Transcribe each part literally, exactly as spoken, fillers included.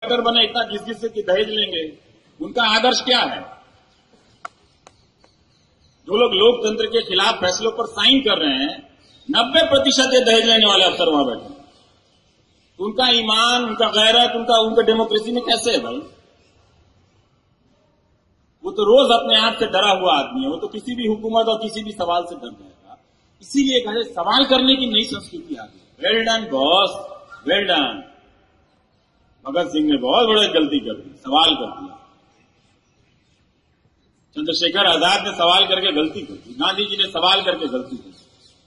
Doctor बने इतना घिस घिस से कि दहेज लेंगे। उनका आदर्श क्या है? जो लोग लोकतंत्र के खिलाफ फैसलों पर साइन कर रहे हैं, नब्बे प्रतिशत ये दहेज लेने वाले अफसर वहां बैठे। उनका ईमान, उनका गैरत, उनका उनका डेमोक्रेसी में कैसे है भाई? वो तो रोज अपने आप से डरा हुआ आदमी है। वो तो किसी भी हुकूमत और किसी भी सवाल से डर जाएगा। इसीलिए कहे सवाल करने की नई संस्कृति आ गई। Well done boss, well done. Bhagat Singh ने बहुत बड़ी गलती कर दी, सवाल कर दिया। चंद्रशेखर आजाद ने सवाल करके गलती कर दी। गांधी जी ने सवाल करके गलती कर दी।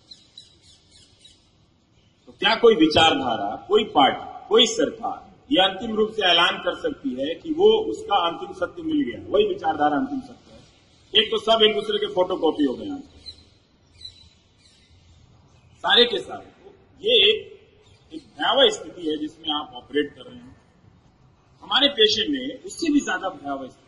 तो क्या कोई विचारधारा, कोई पार्टी, कोई सरकार यह अंतिम रूप से ऐलान कर सकती है कि वो उसका अंतिम सत्य मिल गया, वही विचारधारा अंतिम सत्य है? एक तो सब एक दूसरे के फोटोकॉपी हो गए आज सारे के सारे। तो ये एक एक भयावह स्थिति है जिसमें आप ऑपरेट कर रहे हैं। हमारे पेशे में उससे भी ज्यादा भयावह स्थिति।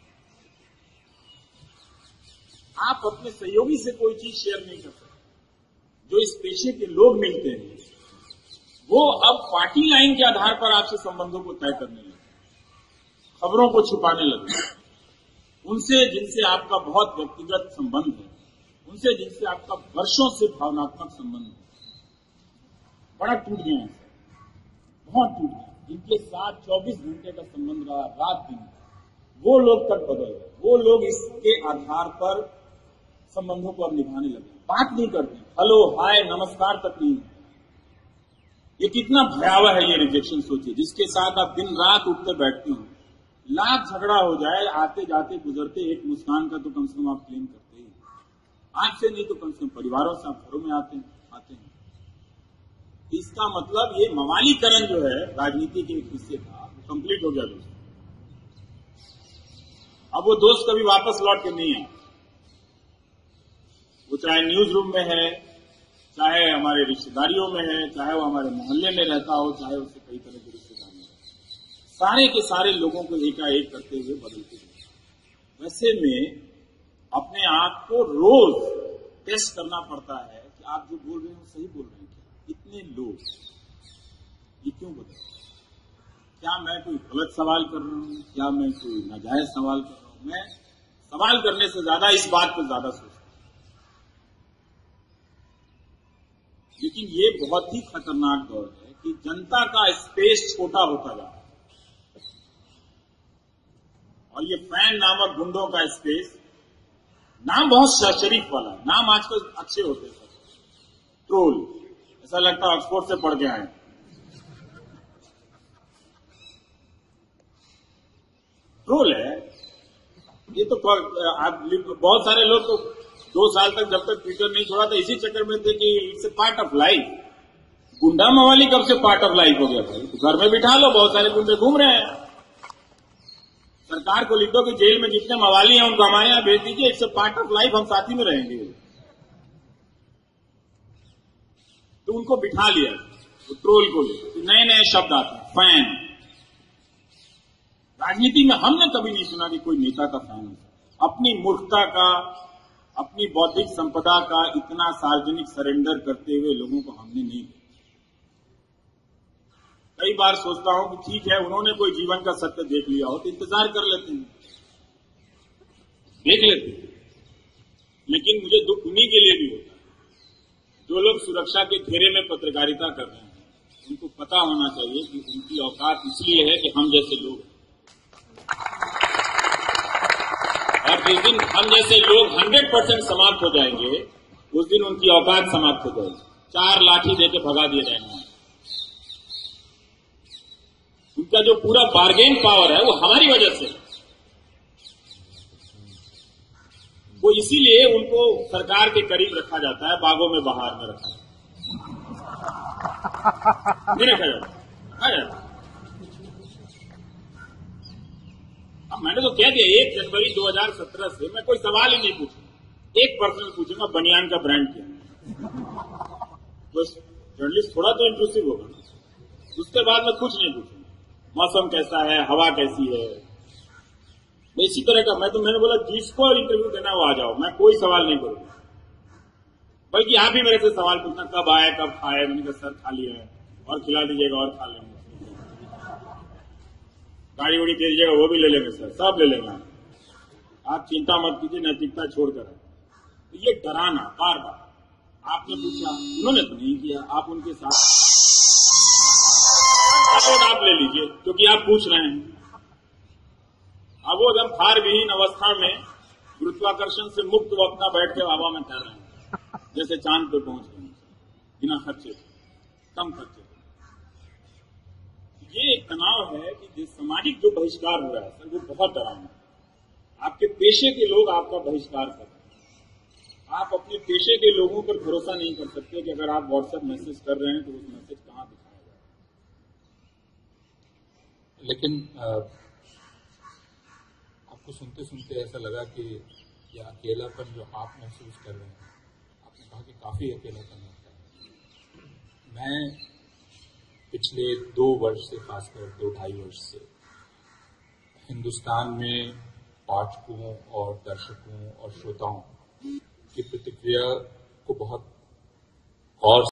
आप अपने सहयोगी से कोई चीज शेयर नहीं कर सकते। जो इस पेशे के लोग मिलते हैं वो अब पार्टी लाइन के आधार पर आपसे संबंधों को तय करने लगे, खबरों को छुपाने लगे। उनसे जिनसे आपका बहुत व्यक्तिगत संबंध है, उनसे जिनसे आपका वर्षों से भावनात्मक संबंध है, बड़ा टूट गया है, बहुत टूट गया। जिनके साथ चौबीस घंटे का संबंध रहा, रात दिन, वो लोग तक बदल गए। वो लोग इसके आधार पर संबंधों को अब निभाने लगे। बात नहीं करते, हेलो हाय नमस्कार तक नहीं। ये कितना भयावह है ये रिजेक्शन। सोचिए, जिसके साथ आप दिन रात उठते बैठते हो, लाख झगड़ा हो जाए, आते जाते गुजरते एक मुस्कान का तो कम से कम आप क्लेम करते ही। आज से नहीं तो कम से कम परिवारों से आप घरों में आते हैं आते हैं इसका मतलब ये मवालीकरण जो है राजनीति के एक हिस्से का, वो कंप्लीट हो गया दोस्तों। अब वो दोस्त कभी वापस लौट के नहीं आए। वो चाहे न्यूज रूम में है, चाहे हमारे रिश्तेदारियों में है, चाहे वो हमारे मोहल्ले में रहता हो, चाहे उससे कई तरह के रिश्तेदार हैं, सारे के सारे लोगों को एकाएक करते हुए बदलते हुए। वैसे में अपने आप को रोज टेस्ट करना पड़ता है कि आप जो बोल रहे हैं वो सही बोल रहे हैं क्या? इतने लोग ये क्यों बदल? क्या मैं कोई गलत सवाल कर रहा हूं? क्या मैं कोई नाजायज सवाल कर रहा हूं? मैं सवाल करने से ज्यादा इस बात को ज्यादा सोचता हूं। लेकिन ये बहुत ही खतरनाक दौर है कि जनता का स्पेस छोटा होता जा रहा है और ये फैन नामक गुंडों का स्पेस, नाम बहुत शरीफ वाला है, नाम आजकल अच्छे होते हैं सब। ट्रोल, ऐसा लगता है ऑक्सफोर्ड से पढ़ के आए। ट्रोल है ये तो। बहुत सारे लोग तो दो साल तक जब तक ट्विटर नहीं छोड़ा था इसी चक्कर में थे कि it's a part of life. गुंडा मवाली कब से पार्ट ऑफ लाइफ हो गया भाई? तो घर में बिठा लो, बहुत सारे गुंडे घूम रहे हैं। सरकार को लिख दो कि जेल में जितने मवाली हैं उनको हमारे यहां भेज दीजिए, it's a part of life, हम साथ ही में रहेंगे। तो उनको बिठा लिया, तो ट्रोल को ले नए नए शब्द आते हैं, फैन। राजनीति में हमने कभी नहीं सुना कि कोई नेता का फैन हो। अपनी मूर्खता का, अपनी बौद्धिक संपदा का इतना सार्वजनिक सरेंडर करते हुए लोगों को हमने नहीं देखा। कई बार सोचता हूं कि ठीक है, उन्होंने कोई जीवन का सत्य देख लिया हो तो इंतजार कर लेते हैं, देख लेते हैं। लेकिन मुझे दुख उन्हीं के लिए भी होता है जो लोग सुरक्षा के घेरे में पत्रकारिता कर रहे हैं। उनको पता होना चाहिए कि उनकी औकात इसलिए है कि हम जैसे लोग, और जिस दिन हम जैसे लोग हंड्रेड परसेंट समाप्त हो जाएंगे उस दिन उनकी औकात समाप्त हो जाएगी। चार लाठी देके भगा दिए जाएंगे। उनका जो पूरा बार्गेन पावर है वो हमारी वजह से, वो इसीलिए उनको सरकार के करीब रखा जाता है, बागों में बहार में रखा नहीं रखा जाता, रखा जाता। अब मैंने तो कह दिया एक जनवरी दो हज़ार सत्रह से मैं कोई सवाल ही नहीं पूछूंगा, एक पर्सन पूछूंगा बनियान का ब्रांड क्या है। बस जर्नलिस्ट थोड़ा तो इंक्लूसिव होगा ना, उसके बाद मैं कुछ नहीं पूछूंगा। मौसम कैसा है, हवा कैसी है, इसी तरह का। मैं तो मैंने बोला जिसको इंटरव्यू देना वो आ जाओ, मैं कोई सवाल नहीं करूंगा। बल्कि आप ही मेरे से सवाल पूछना कब आए कब खाए। मैंने कहा सर खा लिया है और खिला दीजिएगा और खा लेंगे। गाड़ी उड़ी दे दीजिएगा, वो भी ले लेंगे सर, सब ले लेंगे, आप चिंता मत कीजिए, नैतिकता छोड़कर। तो ये डराना बार बार, आपने पूछा, उन्होंने तो नहीं किया, आप उनके साथ आप ले लीजिए क्योंकि आप पूछ रहे हैं। अब वो एकदम भार विहीन अवस्था में गुरुत्वाकर्षण से मुक्त वो अपना बैठ के हवा में तैर रहे हैं, जैसे चांद पे पहुंच गए बिना खर्चे, कम खर्चे। ये एक तनाव है कि जिस सामाजिक जो बहिष्कार हो रहा है सर, वो बहुत डरावना है। आपके पेशे के लोग आपका बहिष्कार कर रहे हैं, आप अपने पेशे के लोगों पर भरोसा नहीं कर सकते कि अगर आप व्हाट्सएप मैसेज कर रहे हैं तो उस मैसेज कहां दिखाया जाए। लेकिन आ, आपको सुनते सुनते ऐसा लगा कि यह अकेलापन जो आप महसूस कर रहे हैं, आपने कहा कि काफी अकेलापन होता है। मैं पिछले दो वर्ष से, खासकर दो ढाई वर्ष से हिंदुस्तान में पाठकों और दर्शकों और श्रोताओं की प्रतिक्रिया को बहुत गौर